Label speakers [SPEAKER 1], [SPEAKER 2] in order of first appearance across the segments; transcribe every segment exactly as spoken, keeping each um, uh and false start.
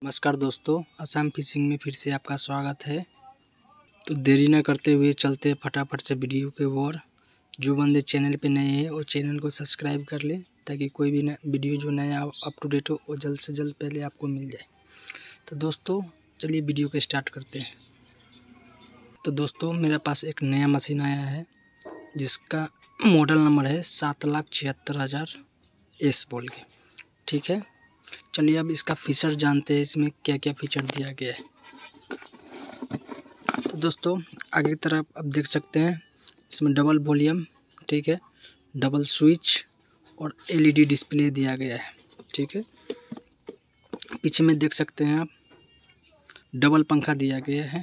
[SPEAKER 1] नमस्कार दोस्तों, आसाम फिशिंग में फिर से आपका स्वागत है। तो देरी न करते हुए चलते फटाफट से वीडियो के ओर। जो बंदे चैनल पे नए हैं वो चैनल को सब्सक्राइब कर ले ताकि कोई भी नया वीडियो जो नया अप टू डेट हो वो जल्द से जल्द पहले आपको मिल जाए। तो दोस्तों चलिए वीडियो को स्टार्ट करते हैं। तो दोस्तों मेरे पास एक नया मशीन आया है जिसका मॉडल नंबर है सात लाख छिहत्तर हज़ार एस बोल के। ठीक है, चलिए अब इसका फीचर जानते हैं, इसमें क्या क्या फीचर दिया गया है। तो दोस्तों आगे की तरफ आप देख सकते हैं इसमें डबल वॉल्यूम, ठीक है, डबल स्विच और एलईडी डिस्प्ले दिया गया है। ठीक है, पीछे में देख सकते हैं आप डबल पंखा दिया गया है।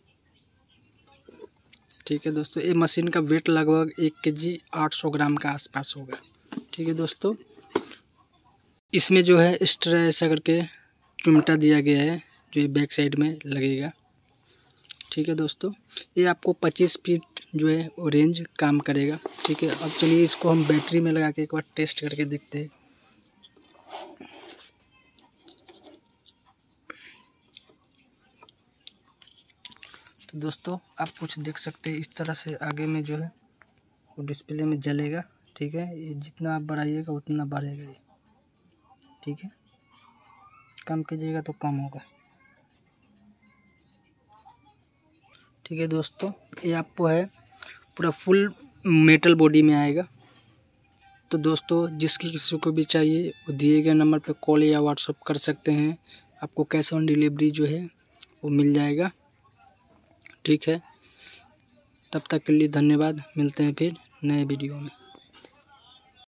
[SPEAKER 1] ठीक है दोस्तों, ये मशीन का वेट लगभग एक के जी आठ सौ ग्राम का आसपास होगा। ठीक है दोस्तों, इसमें जो है एक्स्ट्रा ऐसा करके चिमटा दिया गया है जो ये बैक साइड में लगेगा। ठीक है दोस्तों, ये आपको पच्चीस फीट जो है वो रेंज काम करेगा। ठीक है, अब चलिए इसको हम बैटरी में लगा के एक बार टेस्ट करके देखते हैं। तो दोस्तों आप कुछ देख सकते हैं, इस तरह से आगे में जो है वो डिस्प्ले में जलेगा। ठीक है, ये जितना आप बढ़ाइएगा उतना बढ़ेगा ये। ठीक है, कम कीजिएगा तो कम होगा। ठीक है दोस्तों, ये आपको है पूरा फुल मेटल बॉडी में आएगा। तो दोस्तों जिसकी किसी को भी चाहिए वो दिए गए नंबर पे कॉल या व्हाट्सएप कर सकते हैं, आपको कैश ऑन डिलीवरी जो है वो मिल जाएगा। ठीक है, तब तक के लिए धन्यवाद, मिलते हैं फिर नए वीडियो में।